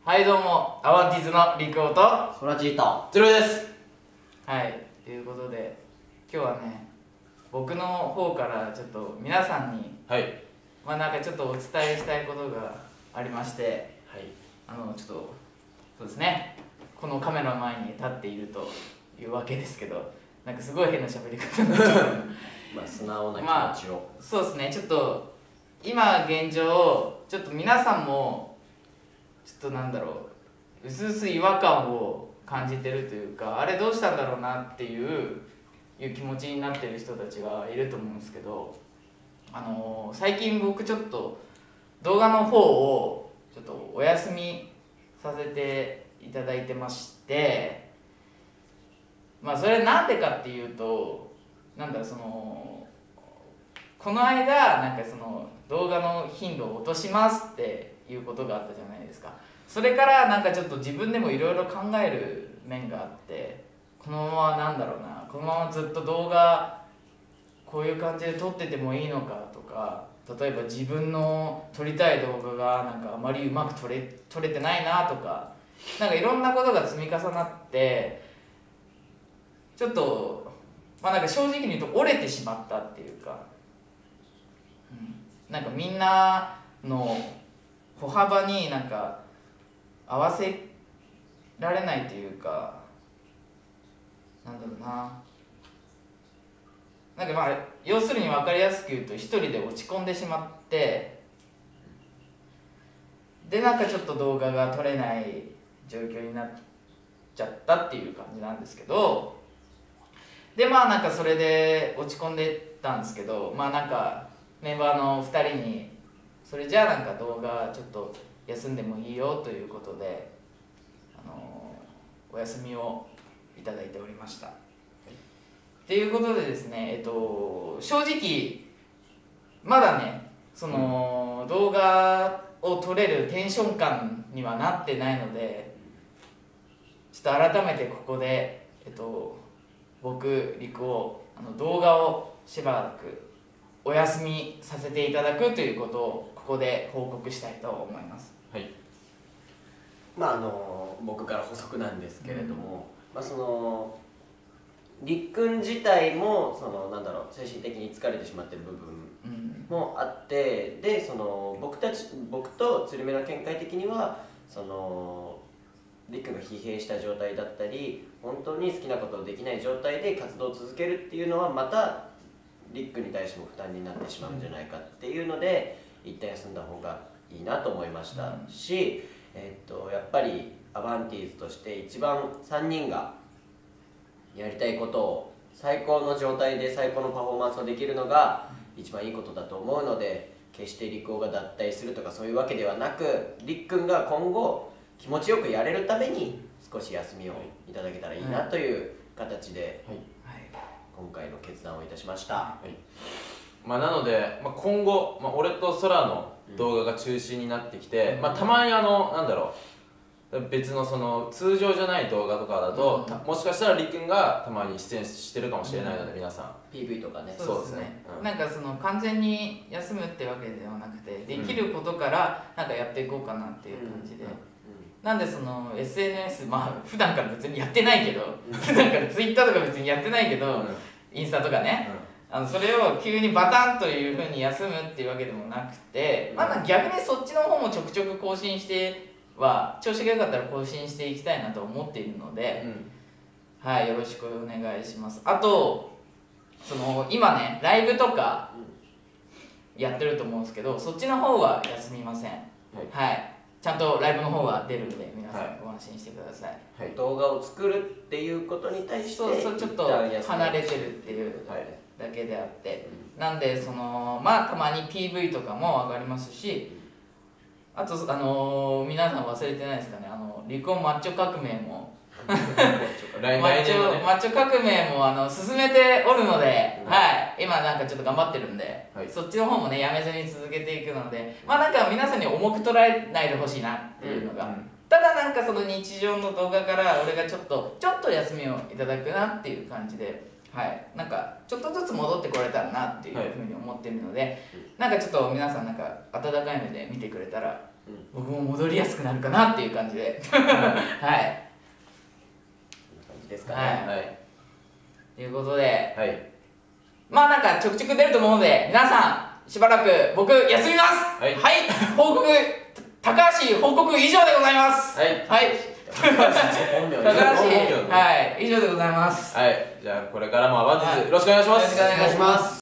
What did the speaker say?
はいどうも、アワンティーズのリクオとソラジータゼロです。 はい、ということで今日はね、僕の方からちょっと皆さんにはい。 なんかちょっとお伝えしたいことがありまして、 はい。 ちょっとそうですね、このカメラの前に立っているというわけですけど、なんかすごい変な喋り方になっちゃう素直な気持ちを、 そうですね、ちょっと今現状ちょっと皆さんもちょっとなんだろう、うすうす違和感を感じてるというか、あれどうしたんだろうなっていう気持ちになってる人たちがいると思うんですけど、最近僕ちょっと動画の方をちょっとお休みさせていただいてまして、それなんでかっていうと、なんだこの間なんか動画の頻度を落としますっていうことがあったじゃないですか。それからなんかちょっと自分でもいろいろ考える面があって、このままなんだろうな、このままずっと動画こういう感じで撮っててもいいのかとか、例えば自分の撮りたい動画がなんかあまりうまく撮れてないなとか、なんかいろんなことが積み重なって、ちょっとなんか正直に言うと折れてしまったっていうか、なんかみんなの歩幅になんか合わせられないというか、なんだろうな、なんか要するに分かりやすく言うと、一人で落ち込んでしまって、でなんかちょっと動画が撮れない状況になっちゃったっていう感じなんですけど、でなんかそれで落ち込んでたんですけど、なんかメンバーの2人にそれじゃあなんか動画ちょっと休んでもいいよということで、お休みをいただいておりました。っていうことでですね、正直まだね動画を撮れるテンション感にはなってないので、ちょっと改めてここで僕リクを動画をしばらくお休みさせていただくということをここで報告したいと思います。 はい。 僕から補足なんですけれども、りっくん自体も精神的に疲れてしまっている部分もあって、で僕と鶴見の見解的にはりっくんが疲弊した状態だったり、本当に好きなことをできない状態で活動を続けるっていうのはまたりっくんに対しても負担になってしまうんじゃないかっていうので、一旦休んだ方がいいなと思いましたし、やっぱりアバンティーズとして一番3人がやりたいことを最高の状態で最高のパフォーマンスをできるのが一番いいことだと思うので、決してりくおが脱退するとかそういうわけではなく、りっくんが今後気持ちよくやれるために少し休みをいただけたらいいなという形で今回の決断をいたしました。 はい。なので、今後、俺と空の動画が中心になってきて、たまになんだろう、別の通常じゃない動画とかだと、もしかしたらりっくんがたまに出演してるかもしれないので、皆さん PV とかね。 そうですね、なんか完全に休むってわけではなくて、できることからなんかやっていこうかなっていう感じで、なんでSNS、普段から別にやってないけど、普段から Twitter とか別にやってないけど、インスタとかね、それを急にバタンというふうに休むっていうわけでもなくて、逆にそっちの方もちょくちょく更新しては、調子が良かったら更新していきたいなと思っているので、はい、よろしくお願いします。あと今ねライブとかやってると思うんですけど、そっちの方は休みません。はい、ちゃんとライブの方は出るんで、皆さんご安心してください。 動画を作るっていうことに対してちょっと離れてるっていうだけであって、なんでたまに PV とかも上がりますし、あと皆さん忘れてないですかね、離婚マッチョ革命もマッチョ革命も進めておるので、今なんかちょっと頑張ってるんで、そっちの方もねやめずに続けていくので、なんか皆さんに重く捉えないでほしいなっていうのが、ただなんか日常の動画から俺がちょっと休みをいただくなっていう感じで、なんかちょっとずつ戻ってこれたらなっていうふうに思ってるので、なんかちょっと皆さんなんか温かい目で見てくれたら僕も戻りやすくなるかなっていう感じではいこんな感じですかね。 はいということではいまあなんかちょくちょく出ると思うので皆さんしばらく僕休みますはい報告高橋報告以上でございますはいはい本名高橋本名はい以上でございますはいじゃあこれからもアバンティスよろしくお願いしますよろしくお願いします